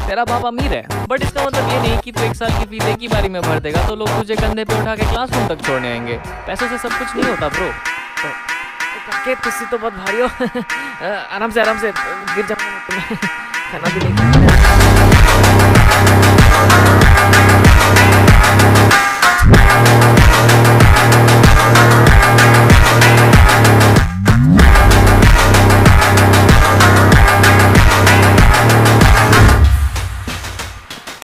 तेरा बाप अमीर है, बट इसका मतलब ये नहीं कि तू 1 साल की फीस एक ही बारी में भर देगा तो लोग तुझे कंधे पे उठा के क्लासरूम तक छोड़ने आएंगे। पैसों से सब कुछ नहीं होता ब्रो। काके तुझसे तो बहुत भारी हो। आराम से गिर जाऊंगा मैं तुम्हें। खाना भी नहीं खाना।